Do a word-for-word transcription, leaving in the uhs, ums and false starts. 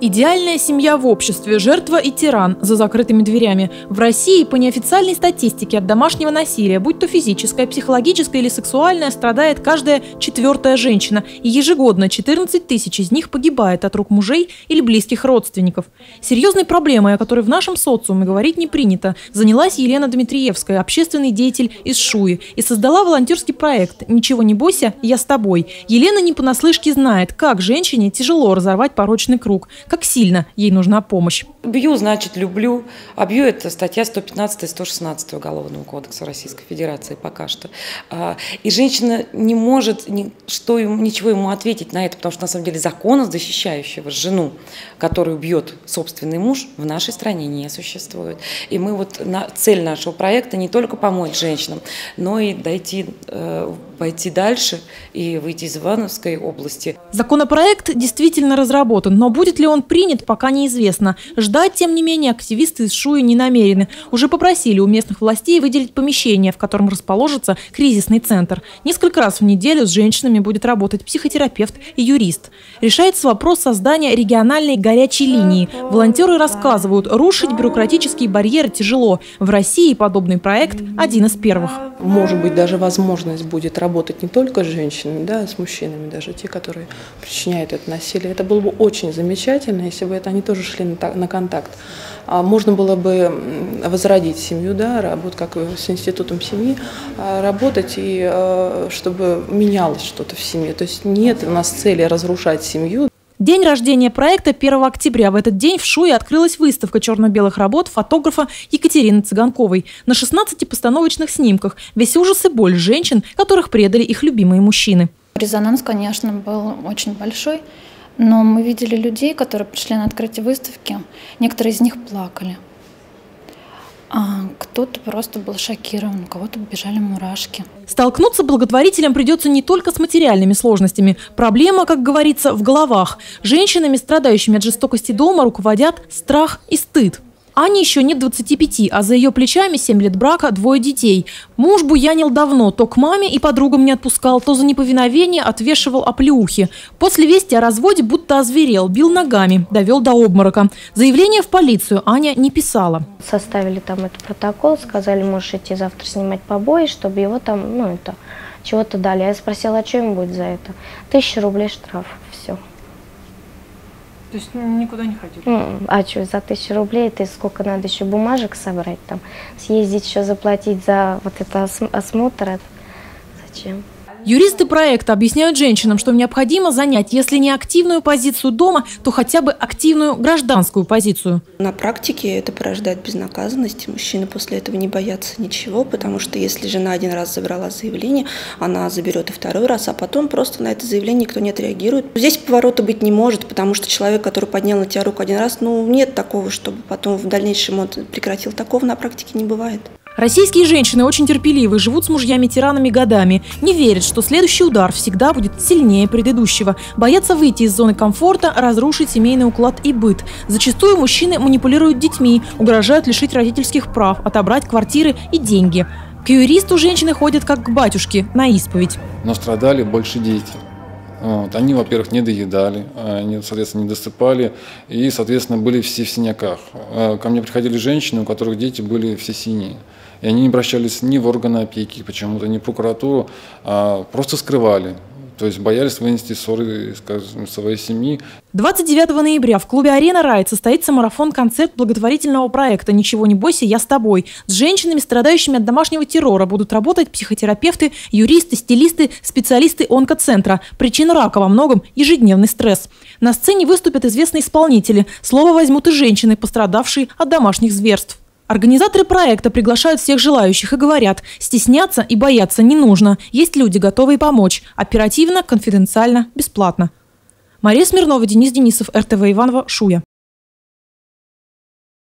Идеальная семья в обществе, жертва и тиран за закрытыми дверями. В России по неофициальной статистике от домашнего насилия, будь то физическое, психологическое или сексуальное, страдает каждая четвертая женщина. И ежегодно четырнадцать тысяч из них погибает от рук мужей или близких родственников. Серьезной проблемой, о которой в нашем социуме говорить не принято, занялась Елена Дмитриевская, общественный деятель из Шуи, и создала волонтерский проект «Ничего не бойся, я с тобой». Елена не понаслышке знает, как женщине тяжело разорвать порочный круг, как сильно ей нужна помощь. Бью, значит, люблю. А бью – это статья сто пятнадцать и сто шестнадцать Уголовного кодекса Российской Федерации пока что. И женщина не может что ему, ничего ему ответить на это, потому что, на самом деле, закона, защищающего жену, которую бьет собственный муж, в нашей стране не существует. И мы вот, на, цель нашего проекта не только помочь женщинам, но и дойти, э, пойти дальше и выйти из Ивановской области. Законопроект действительно разработан, но будет ли он принят, пока неизвестно. Ждать, тем не менее, активисты из Шуи не намерены. Уже попросили у местных властей выделить помещение, в котором расположится кризисный центр. Несколько раз в неделю с женщинами будет работать психотерапевт и юрист. Решается вопрос создания региональной горячей линии. Волонтеры рассказывают, рушить бюрократические барьеры тяжело. В России подобный проект один из первых. Может быть, даже возможность будет работать не только с женщинами, да, а с мужчинами, даже те, которые причиняют это насилие. Это было бы очень замечательно, если бы это они тоже шли на, на контакт. А можно было бы возродить семью, да, работать как с институтом семьи, работать и чтобы менялось что-то в семье. То есть нет у нас цели разрушать семью. День рождения проекта первого октября. В этот день в Шуе открылась выставка черно-белых работ фотографа Екатерины Цыганковой. На шестнадцати постановочных снимках весь ужас и боль женщин, которых предали их любимые мужчины. Резонанс, конечно, был очень большой, но мы видели людей, которые пришли на открытие выставки. Некоторые из них плакали. А кто-то просто был шокирован, у кого-то бежали мурашки. Столкнуться благотворителям придется не только с материальными сложностями. Проблема, как говорится, в головах. Женщинами, страдающими от жестокости дома, руководят страх и стыд. Ане еще нет двадцати пяти, а за ее плечами семь лет брака, двое детей. Муж буянил давно, то к маме и подругам не отпускал, то за неповиновение отвешивал оплеухи. После вести о разводе будто озверел, бил ногами, довел до обморока. Заявление в полицию Аня не писала. Составили там этот протокол, сказали, можешь идти завтра снимать побои, чтобы его там, ну это, чего-то дали. Я спросила, а что ему будет за это? Тысяча рублей штраф, все. То есть никуда не ходили? А что, за тысячу рублей это сколько надо еще бумажек собрать, там, съездить еще заплатить за вот это осмотр, это зачем? Юристы проекта объясняют женщинам, что необходимо занять, если не активную позицию дома, то хотя бы активную гражданскую позицию. На практике это порождает безнаказанность. Мужчины после этого не боятся ничего, потому что если жена один раз забрала заявление, она заберет и второй раз, а потом просто на это заявление никто не отреагирует. Здесь поворота быть не может, потому что человек, который поднял на тебя руку один раз, ну нет такого, чтобы потом в дальнейшем он прекратил. Такого на практике не бывает. Российские женщины очень терпеливы, живут с мужьями-тиранами годами. Не верят, что следующий удар всегда будет сильнее предыдущего. Боятся выйти из зоны комфорта, разрушить семейный уклад и быт. Зачастую мужчины манипулируют детьми, угрожают лишить родительских прав, отобрать квартиры и деньги. К юристу женщины ходят как к батюшке на исповедь. Но страдали больше дети. Вот. Они, во-первых, не доедали, они, соответственно, не досыпали и, соответственно, были все в синяках. Ко мне приходили женщины, у которых дети были все синие. И они не обращались ни в органы опеки, почему-то, ни в прокуратуру, а просто скрывали. То есть боялись вынести ссоры, скажем, своей семьи. двадцать девятого ноября в клубе «Арена Райт» состоится марафон-концерт благотворительного проекта «Ничего не бойся, я с тобой». С женщинами, страдающими от домашнего террора, будут работать психотерапевты, юристы, стилисты, специалисты онкоцентра. Причина рака во многом – ежедневный стресс. На сцене выступят известные исполнители. Слово возьмут и женщины, пострадавшие от домашних зверств. Организаторы проекта приглашают всех желающих и говорят, стесняться и бояться не нужно. Есть люди, готовые помочь. Оперативно, конфиденциально, бесплатно. Мария Смирнова, Денис Денисов, эр тэ вэ Иваново, Шуя.